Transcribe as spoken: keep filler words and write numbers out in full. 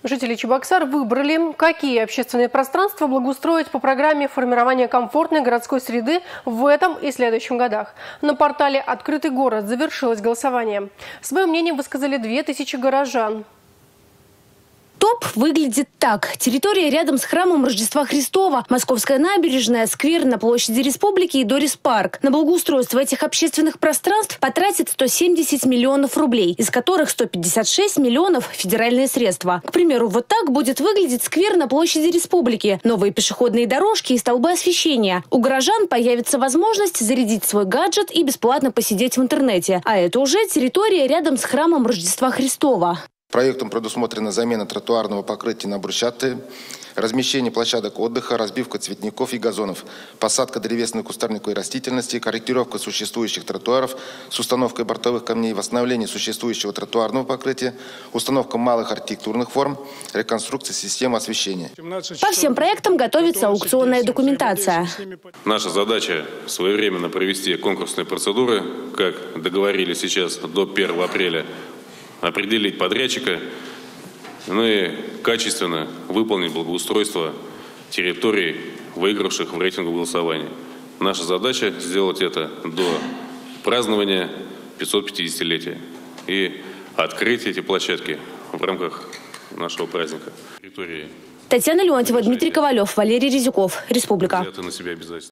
Жители Чебоксар выбрали, какие общественные пространства благоустроить по программе формирования комфортной городской среды в этом и следующем годах. На портале «Открытый город» завершилось голосование. Свое мнение высказали две тысячи горожан. Топ выглядит так. Территория рядом с храмом Рождества Христова, Московская набережная, сквер на площади Республики и Дорис парк. На благоустройство этих общественных пространств потратит сто семьдесят миллионов рублей, из которых сто пятьдесят шесть миллионов – федеральные средства. К примеру, вот так будет выглядеть сквер на площади Республики. Новые пешеходные дорожки и столбы освещения. У горожан появится возможность зарядить свой гаджет и бесплатно посидеть в интернете. А это уже территория рядом с храмом Рождества Христова. Проектом предусмотрена замена тротуарного покрытия на брусчатые, размещение площадок отдыха, разбивка цветников и газонов, посадка древесной кустарниковой растительности, корректировка существующих тротуаров с установкой бортовых камней, восстановление существующего тротуарного покрытия, установка малых архитектурных форм, реконструкция системы освещения. По всем проектам готовится аукционная документация. Наша задача своевременно провести конкурсные процедуры, как договорились сейчас до первого апреля, определить подрядчика, ну и качественно выполнить благоустройство территорий, выигравших в рейтинговом голосовании. Наша задача сделать это до празднования пятисотпятидесятилетия и открыть эти площадки в рамках нашего праздника. Татьяна Леонтьева, Дмитрий Ковалев, Валерий Резюков. Республика.